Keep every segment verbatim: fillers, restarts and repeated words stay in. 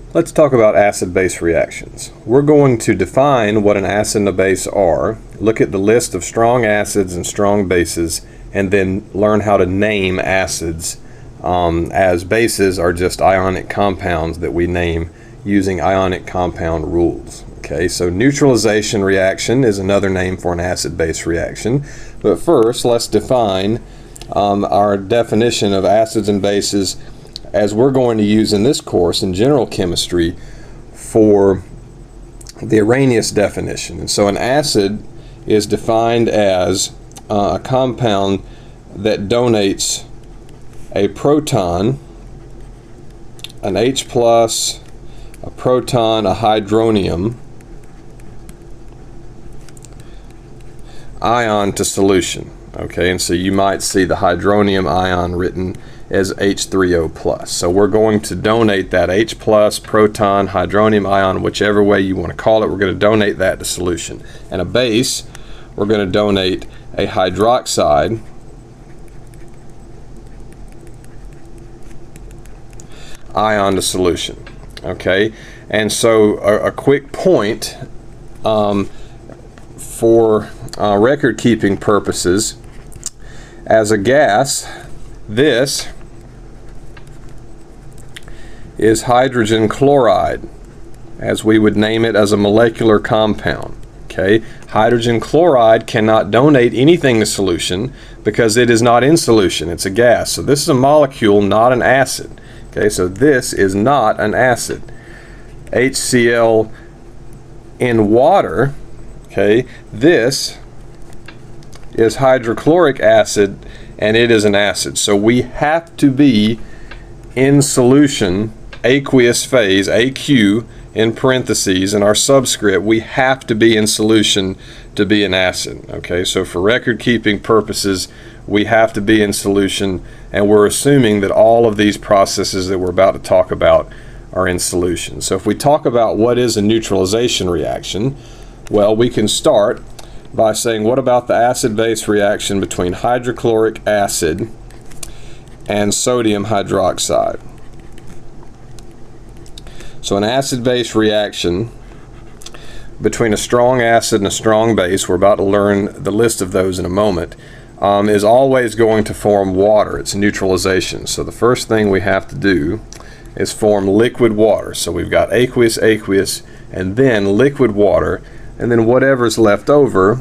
Let's talk about acid-base reactions. We're going to define what an acid and a base are, look at the list of strong acids and strong bases, and then learn how to name acids, um, as bases are just ionic compounds that we name using ionic compound rules. Okay, so neutralization reaction is another name for an acid-base reaction. But first, let's define um, our definition of acids and bases as we're going to use in this course in general chemistry for the Arrhenius definition. And so an acid is defined as uh, a compound that donates a proton, an H plus, a proton, a hydronium ion to solution. Okay, and so you might see the hydronium ion written as H three O plus. So we're going to donate that H plus, proton, hydronium ion, whichever way you want to call it, we're going to donate that to solution. And a base, we're going to donate a hydroxide ion to solution. Okay, and so a, a quick point um, for uh, record keeping purposes, as a gas, this is hydrogen chloride, as we would name it as a molecular compound. Okay, hydrogen chloride cannot donate anything to solution because it is not in solution, it's a gas. So this is a molecule, not an acid. Okay, so this is not an acid. H C l in water, okay, this is hydrochloric acid and it is an acid. So we have to be in solution, aqueous phase, A Q in parentheses, in our subscript, we have to be in solution to be an acid. Okay, so for record keeping purposes, we have to be in solution, and we're assuming that all of these processes that we're about to talk about are in solution. So if we talk about what is a neutralization reaction, well, we can start by saying, what about the acid-base reaction between hydrochloric acid and sodium hydroxide? So an acid-base reaction between a strong acid and a strong base, we're about to learn the list of those in a moment, um, is always going to form water. It's neutralization. So the first thing we have to do is form liquid water. So we've got aqueous, aqueous, and then liquid water, and then whatever's left over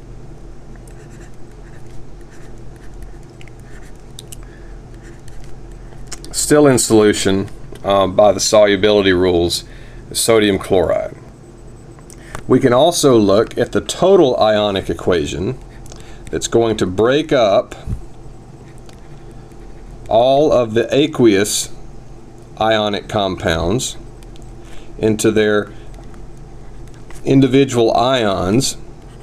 still in solution uh, by the solubility rules, sodium chloride. We can also look at the total ionic equation that's going to break up all of the aqueous ionic compounds into their individual ions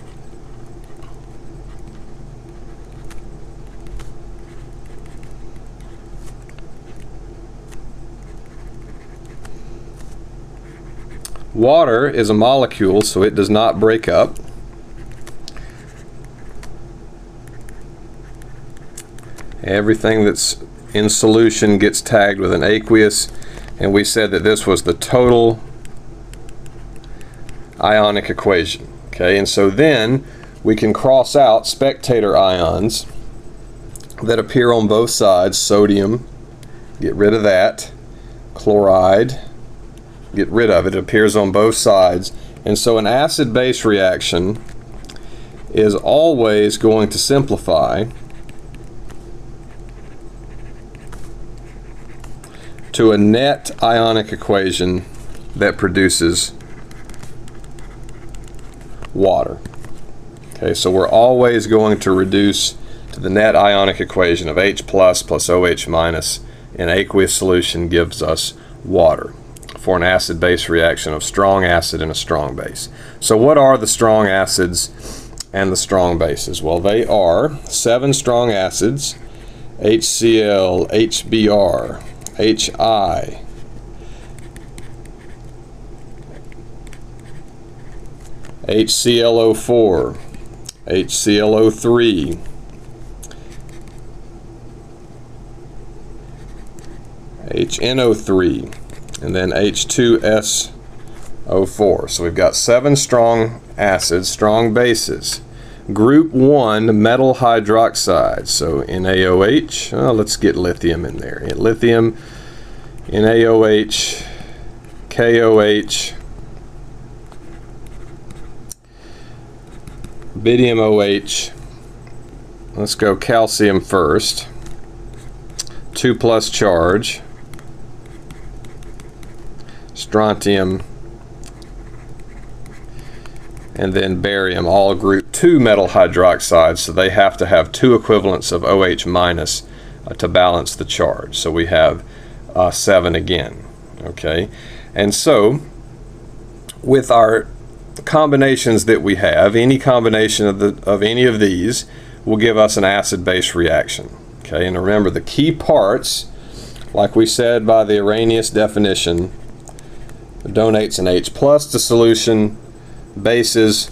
Water is a molecule, so it does not break up. Everything that's in solution gets tagged with an aqueous, and we said that this was the total ionic equation. Okay, and so then we can cross out spectator ions that appear on both sides. Sodium, get rid of that. Chloride, get rid of it. It appears on both sides. And so an acid-base reaction is always going to simplify to a net ionic equation that produces water. Okay, so we're always going to reduce to the net ionic equation of H plus plus OH minus in aqueous solution gives us water for an acid-base reaction of strong acid and a strong base. So what are the strong acids and the strong bases? Well, they are seven strong acids, H C l, H B r, H I, H C l O four, H C l O three, H N O three, and then H two S O four. So we've got seven strong acids, strong bases. Group one metal hydroxide. So N A O H. Oh, let's get lithium in there. Lithium, N A O H, K O H, Barium O H. Let's go calcium first. Two plus charge. Strontium, and then barium, all group two metal hydroxides, so they have to have two equivalents of OH minus uh, to balance the charge. So we have uh, seven again. Okay, and so with our combinations that we have, any combination of the of any of these will give us an acid-base reaction. Okay, and remember the key parts, like we said by the Arrhenius definition, donates an H plus to solution. Bases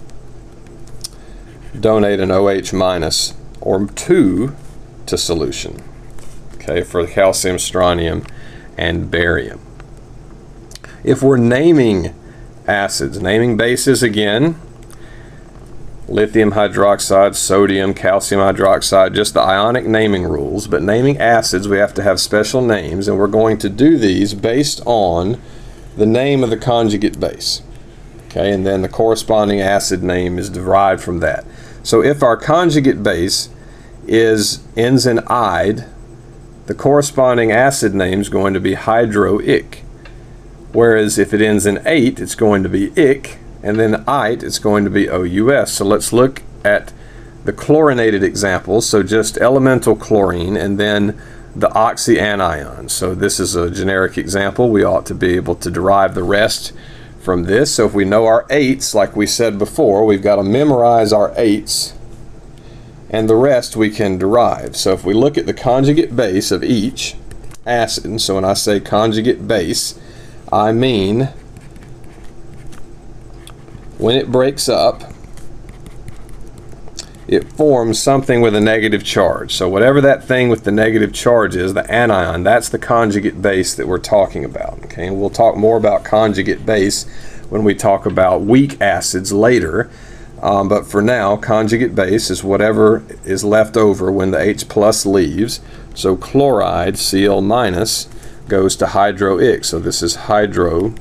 donate an OH minus or two to solution. Okay, for the calcium, strontium, and barium. If we're naming acids, naming bases again, lithium hydroxide, sodium, calcium hydroxide, just the ionic naming rules. But naming acids, we have to have special names, and we're going to do these based on the name of the conjugate base. Okay, and then the corresponding acid name is derived from that. So if our conjugate base is ends in "ide," the corresponding acid name is going to be hydroic. Whereas if it ends in "ate," it's going to be "ic," and then "ite," it's going to be O U S. So let's look at the chlorinated examples. So just elemental chlorine and then the oxyanion. So this is a generic example. We ought to be able to derive the rest from this. So if we know our eights, like we said before, we've got to memorize our eights, and the rest we can derive. So if we look at the conjugate base of each acid, so when I say conjugate base, I mean when it breaks up, it forms something with a negative charge. So whatever that thing with the negative charge is, the anion, that's the conjugate base that we're talking about. Okay, and we'll talk more about conjugate base when we talk about weak acids later. Um, but for now, conjugate base is whatever is left over when the H plus leaves. So chloride, Cl minus, goes to hydroic. So this is hydrochloric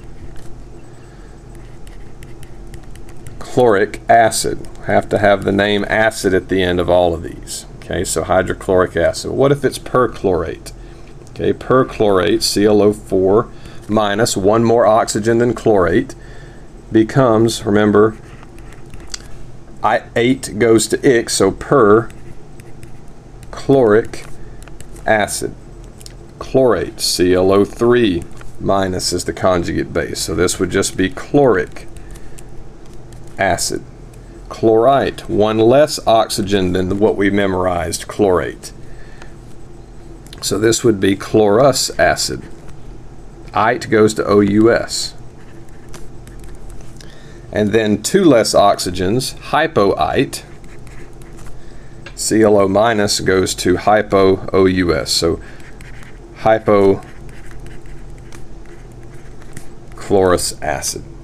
acid. Have to have the name acid at the end of all of these. Okay, so hydrochloric acid. What if it's perchlorate? Okay, perchlorate, C l O four minus, one more oxygen than chlorate, becomes, remember, I, eight goes to ic, so perchloric acid. Chlorate, C l O three minus is the conjugate base. So this would just be chloric acid. Chlorite, one less oxygen than what we memorized, chlorate. So this would be chlorous acid. Ite goes to O U S. And then two less oxygens, hypoite. C l O minus goes to hypo O U S. So hypochlorous acid.